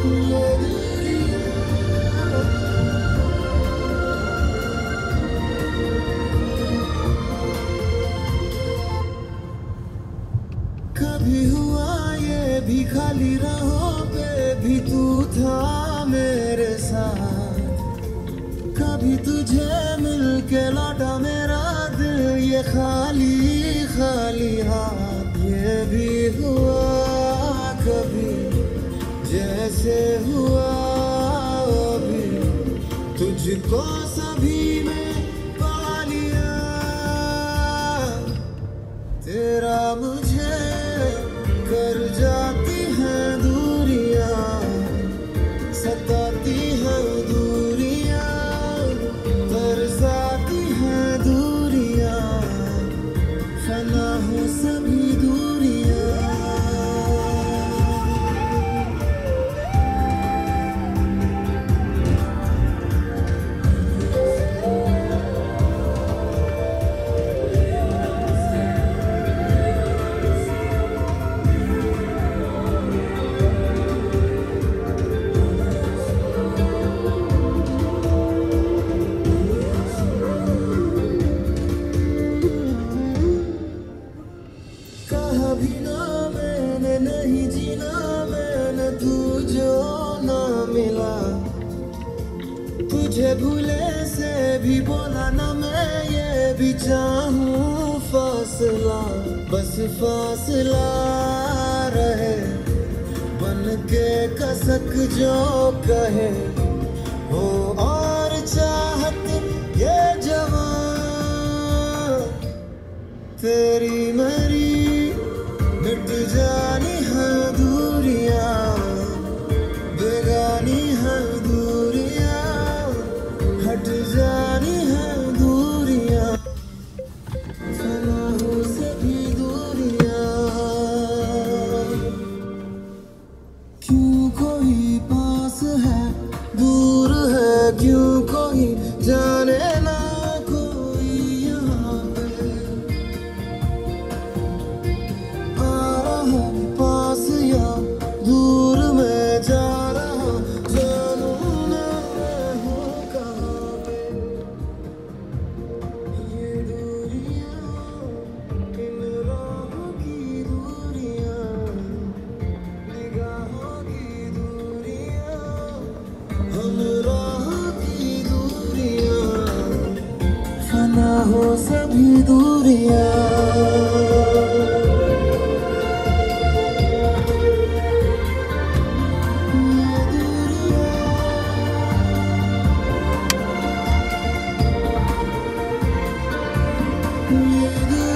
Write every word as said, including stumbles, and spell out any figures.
ये दूरियां। कभी हुआ ये भी खाली राहों पे भी तू था मेरे साथ, कभी तुझे मिल के लौटा मेरा दिल ये खाली खाली हाथ। ये भी हुआ कभी जैसे हुआ अभी, तुझको सभी में पा लिया। तेरा मुझे कर जाती है दूरियां, सताती है दूरियां, तरसाती है दूरियां, फना हो सभी दूरियां। कभी ना मैंने नहीं जीना मैंने तू जो ना मिला, तुझे भूले से भी बोला ना मैं ये भी चाहूं फासला। बस फासला रहे बन के कसक जो कहे हो, और चाहत ये जवान तेरी मेरी मिट जानी है दूरियां, बेगानी है दूरियां, हट जानी है दूरियां, फना हो सभी दूरियां। क्यों कोई पास है दूर है, क्यों कोई जाने ना कोई यहाँ पे पास या दूर में जा रहा, जानू ना मैं हूँ कहाँ पे। ये दूरियां इन राहों की दूरियां, निगाहों की दूरियां, हम राहों की दूरियां, फना हो सभी दूरियां। You